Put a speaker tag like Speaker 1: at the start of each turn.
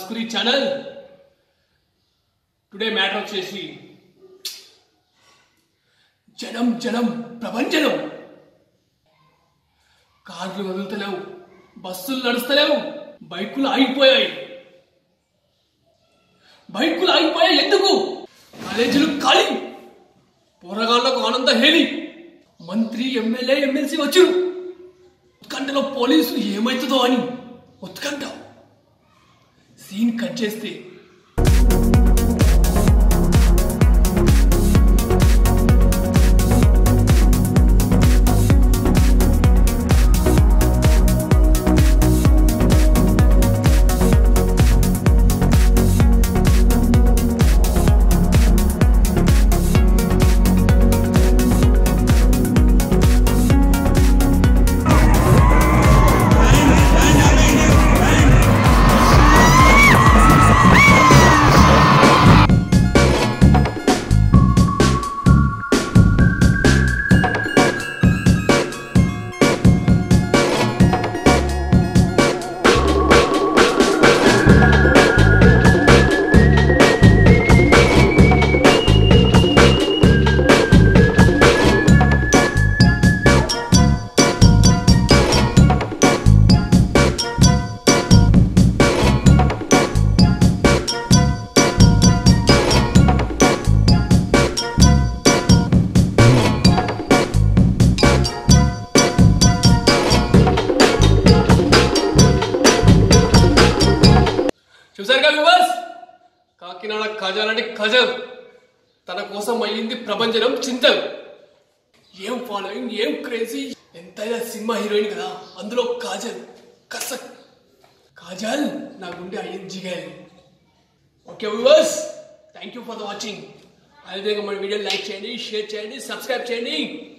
Speaker 1: Maskuri channel. Today matter vachesi Janam Prapanjanam. కార్లు వదులుతలేవు, బస్సులు నడుస్తలేవు, బైకులు ఆగిపోయాయి. ఎందుకు? కాలేజీలు ఖాళీ, పోరగాళ్లకు ఆనంద హేళి. మంత్రి ఎమ్మెల్యే ఎమ్మెల్సీ వచ్చారు. ఉత్కంఠలో పోలీసులు ఏమవుతుందో అని ఉత్కంఠ. సీన్ కట్ చేస్తే చూసారుగా వ్యూవర్స్, కాకినాడ కజల్ అంటే కజల్ తన కోసం అయ్యింది ప్రభంజనం చింతల్. ఏం ఫాలోయింగ్, ఏం క్రేజీ. ఎంతైనా సినిమా హీరోయిన్ కదా, అందులో కాజల్ కసక్. కాజల్ నా గుండె అయ్యింది జిగాలి. Okay viewers, thank you for the watching. అదేవిధంగా మన వీడియో లైక్ చేయండి, షేర్ చేయండి, సబ్స్క్రైబ్ చేయండి.